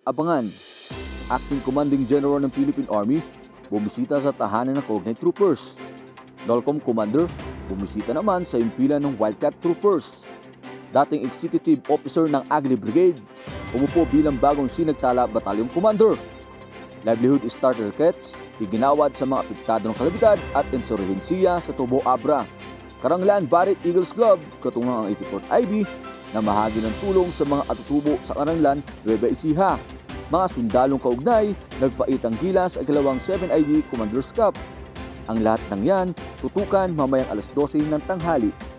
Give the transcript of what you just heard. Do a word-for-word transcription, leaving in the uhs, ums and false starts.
Abangan, Acting Commanding General ng Philippine Army, bumisita sa tahanan ng Cognate Troopers. Nolcom Commander, bumisita naman sa impilan ng Wildcat Troopers. Dating Executive Officer ng Agri Brigade, umupo bilang bagong Sinagtala Battalion Commander. Livelihood Starter Kits, iginawad sa mga apektado ng kalabidad at insurhensiya sa Tubo Abra. Karanglan Barret Eagles Club, katungang ang eighty-fourth I B, na mahagi ng tulong sa mga atutubo sa Karanglan, Nueva Ecija. Mga sundalong kaugnay, nagpaitang gilas sa ikalawang seven I D Commander's Cup. Ang lahat ng yan, tutukan mamayang alas dose ng tanghali.